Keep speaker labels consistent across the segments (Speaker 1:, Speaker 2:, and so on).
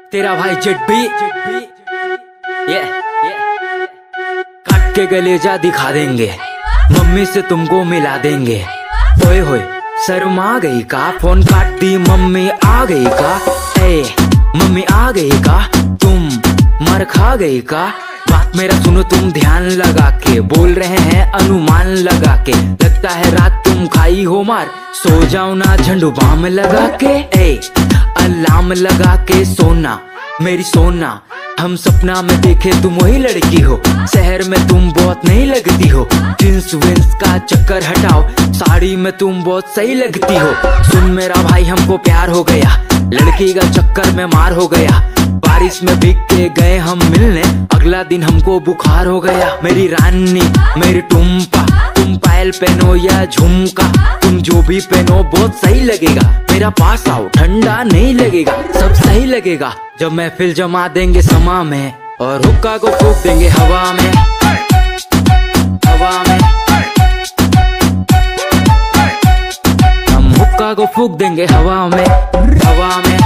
Speaker 1: तेरा भाई जेट भी ये काट के गलेजा दिखा देंगे, मम्मी से तुमको मिला देंगे। ओए होए शर्मा गई का, फोन काट दी मम्मी आ गई का। ए मम्मी आ गई का, तुम मर खा गई का। बात मेरा सुनो तुम ध्यान लगा के, बोल रहे हैं अनुमान लगा के। लगता है रात तुम खाई हो मार, सो जाओ ना झंडू बाम लगा के। ए अलार्म लगा के सोना मेरी सोना, हम सपना में देखे तुम वही लड़की हो। शहर में तुम बहुत नहीं लगती हो, जींस विंस का चक्कर हटाओ, साड़ी में तुम बहुत सही लगती हो। सुन मेरा भाई हमको प्यार हो गया, लड़की का चक्कर में मार हो गया। बारिश में भीग के गए हम मिलने, अगला दिन हमको बुखार हो गया। मेरी रानी मेरी टुम्पा, तुम पायल पहनो या झुमका, तुम जो भी पहनो बहुत सही लगेगा। मेरा पास आओ ठंडा नहीं लगेगा, सब सही लगेगा जब महफिल जमा देंगे समा में, और हुक्का को फूंक देंगे हवा में, हवा में। हम हुक्का को फूंक देंगे हवा में, हवा में।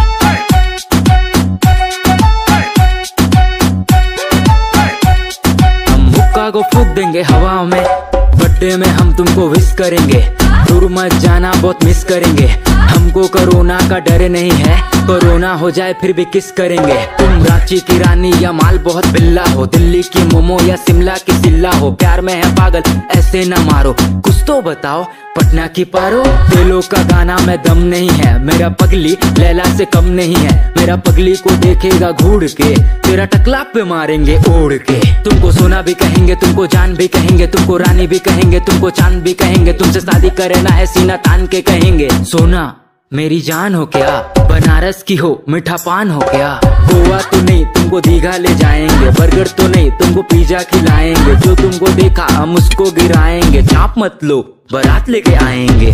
Speaker 1: हम हुक्का को फूंक देंगे हवा में। बर्थडे में हम तुमको विश करेंगे, दूर मत जाना बहुत मिस करेंगे। हमको कोरोना का डर नहीं है, कोरोना हो जाए फिर भी किस करेंगे। तुम रांची की रानी या माल बहुत बिल्ला हो, दिल्ली की मोमो या शिमला की सिल्ला हो। प्यार में है पागल ऐसे न मारो, कुछ तो बताओ पटना की पारो। तेलों का गाना में दम नहीं है, मेरा पगली लैला से कम नहीं है। मेरा पगली को देखेगा घूर के, तेरा टकला पे मारेंगे ओढ़ के। तुमको सोना भी कहेंगे, तुमको जान भी कहेंगे, तुमको रानी भी कहेंगे, तुमको चांद भी कहेंगे। तुमसे शादी करना है सीना तान के कहेंगे। सोना मेरी जान हो क्या, बनारस की हो मीठा पान हो क्या। गोवा तो नहीं तुमको दीघा ले जाएंगे, बर्गर तो नहीं तुमको पिज्जा खिलाएंगे। जो तुमको देखा हम उसको गिराएंगे, चाप मत लो बारात लेके आएंगे।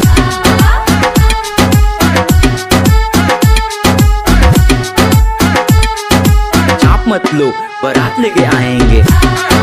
Speaker 1: चाप मत लो बारात लेके आएंगे।